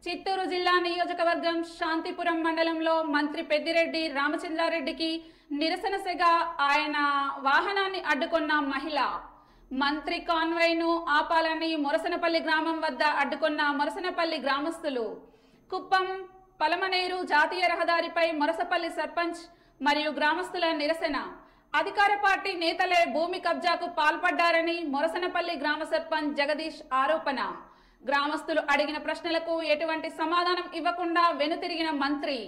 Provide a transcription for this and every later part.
చిత్తూరు జిల్లా నియోజకవర్గం శాంతిపురం మండలంలో మంత్రి పెద్దిరెడ్డి రామచంద్రారెడ్డికి నిరసన సెగ. ఆయన వాహనాన్ని అడ్డుకున్న మహిళ. మంత్రి కాన్వాయ్ను ఆపాలని మొరసనపల్లి గ్రామం వద్ద అడ్డుకున్న మొరసనపల్లి గ్రామస్తులు. కుప్పం పలమనేరు జాతీయ రహదారిపై మొరసపల్లి సర్పంచ్ మరియు గ్రామస్తుల నిరసన. అధికార పార్టీ నేతలే భూమి కబ్జాకు పాల్పడ్డారని మొరసనపల్లి గ్రామ సర్పంచ్ జగదీష్ ఆరోపణ. గ్రామస్తులు అడిగిన ప్రశ్నలకు ఎటువంటి సమాధానం ఇవ్వకుండా వెనుతిరిగిన మంత్రి.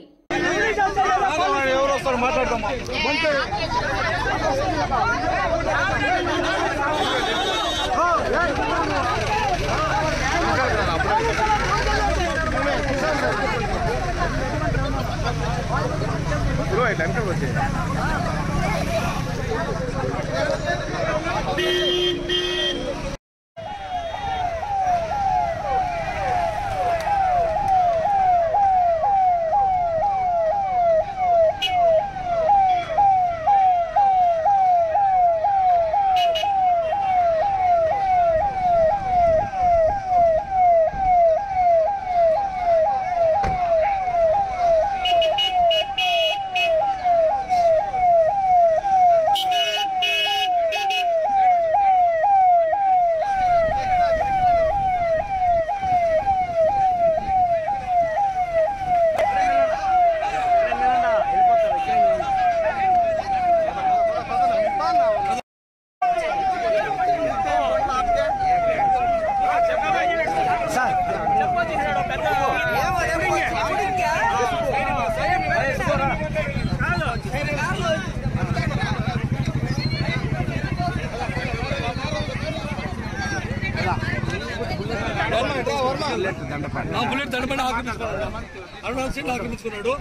బుల్లెట్ దండపడి అరుణాచల్ సీట్లు ఆక్రమించుకున్నాడు.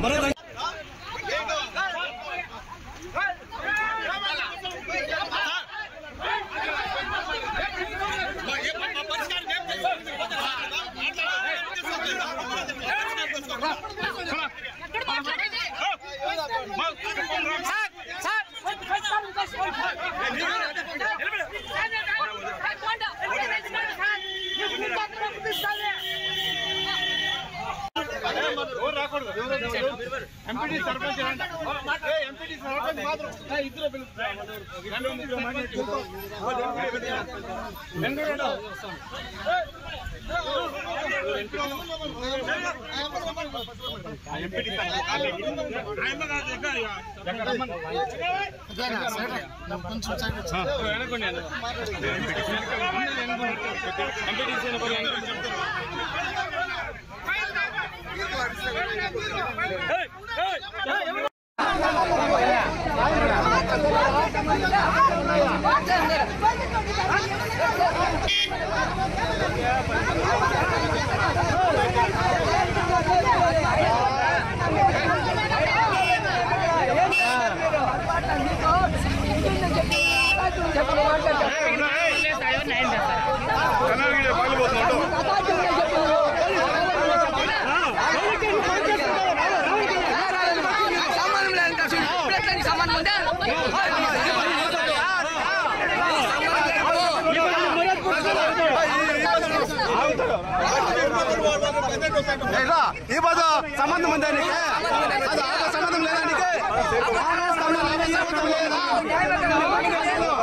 ఎంపీటీ సర్పంచ్ మాత్రం ఇద్దరు ఈ బాధ సంబంధం ఉందా సంబంధం లేదా